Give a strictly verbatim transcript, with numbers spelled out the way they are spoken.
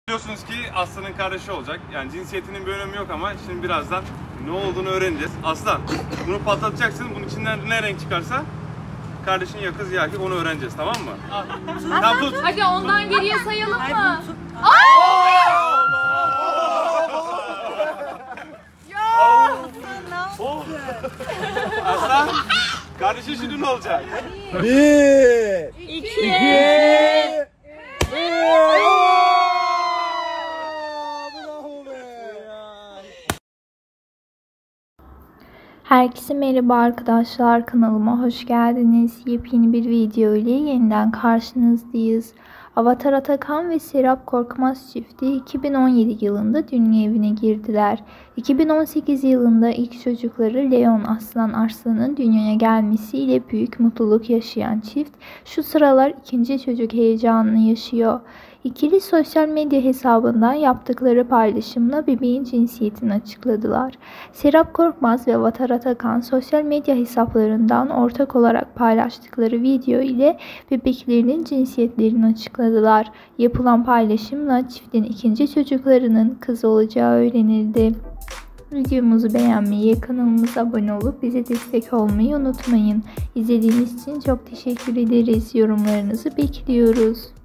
Biliyorsunuz ki Aslan'ın kardeşi olacak. Yani cinsiyetinin bir önemi yok ama şimdi birazdan ne olduğunu öğreneceğiz. Aslan, bunu patlatacaksın. Bunun içinden ne renk çıkarsa kardeşin ya kız ya erkek onu öğreneceğiz, tamam mı? Tamam, tut. Hadi ondan geriye sayalım mı? Aslan, kardeşin şimdi ne olacak? Bir, İki, iki, Herkese merhaba arkadaşlar, kanalıma hoş geldiniz. Yepyeni bir video ile yeniden karşınızdayız. Avatar Atakan ve Serap Korkmaz çifti iki bin on yedi yılında dünya evine girdiler. iki bin on sekiz yılında ilk çocukları Leon Aslan Arslan'ın dünyaya gelmesiyle büyük mutluluk yaşayan çift şu sıralar ikinci çocuk heyecanını yaşıyor. İkili sosyal medya hesabından yaptıkları paylaşımla bebeğin cinsiyetini açıkladılar. Serap Korkmaz ve Avatar Atakan sosyal medya hesaplarından ortak olarak paylaştıkları video ile bebeklerinin cinsiyetlerini açıkladılar. Yapılan paylaşımla çiftin ikinci çocuklarının kız olacağı öğrenildi. Videomuzu beğenmeyi, kanalımıza abone olup bize destek olmayı unutmayın. İzlediğiniz için çok teşekkür ederiz. Yorumlarınızı bekliyoruz.